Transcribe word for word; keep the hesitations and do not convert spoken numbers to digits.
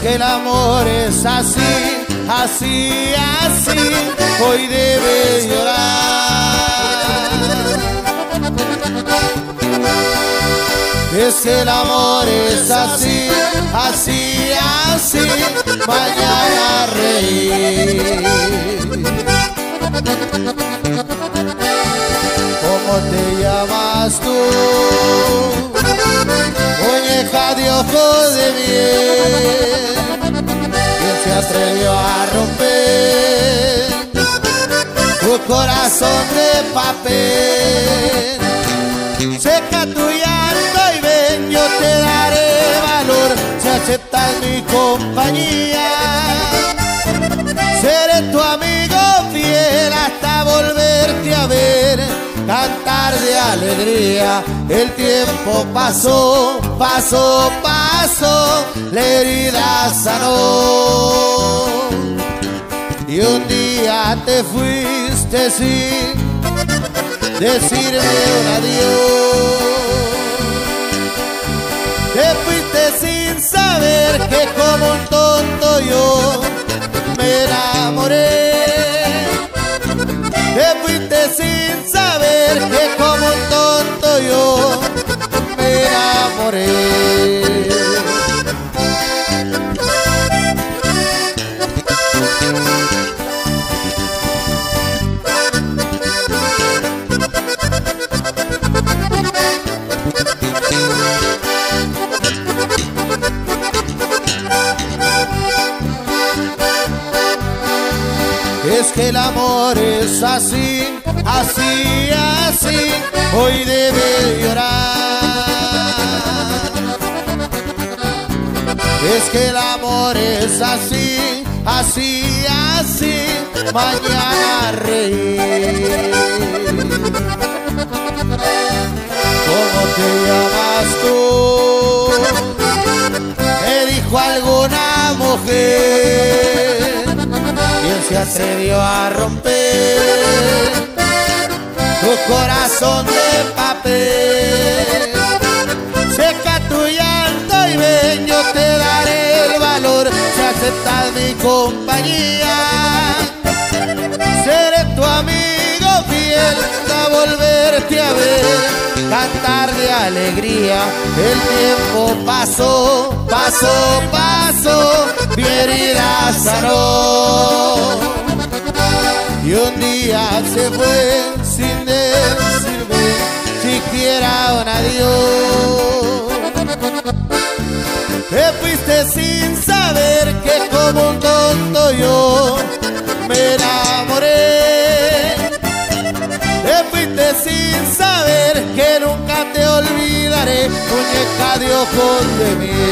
que el amor es así, así, así, hoy debes llorar. Es que el amor es así, así, así, mañana reír. ¿Cómo te llamas tú? Muñeca de ojos de miel, ¿quién se atrevió a romper tu corazón de papel? Seca tu llanto y ven, yo te daré valor si aceptas mi compañía. Seré tu amigo fiel hasta volverte a ver, cantar de alegría. El tiempo pasó, pasó, pasó, la herida sanó. Y un día te fuiste sin decirme un adiós. Te fuiste sin saber que como un tonto yo me enamoré. Te fuiste sin saber que como un tonto yo me enamoré. Es que el amor es así, así, así, hoy debe llorar. Es que el amor es así, así, así, mañana reír. ¿Cómo te llamas tú? Me dijo alguna mujer. ¿Quién se atrevió a romper tu corazón de papel? Seca tu llanto y ven, yo te daré el valor si aceptas mi compañía. Seré tu amigo fiel hasta volverte a ver, cantar de alegría. El tiempo pasó, pasó, pasó, mi herida sanó. Y un día se fue sin decirme siquiera un adiós. Te fuiste sin saber que como un tonto yo me enamoré. Te fuiste sin saber que nunca te olvidaré, muñeca de ojos de miel.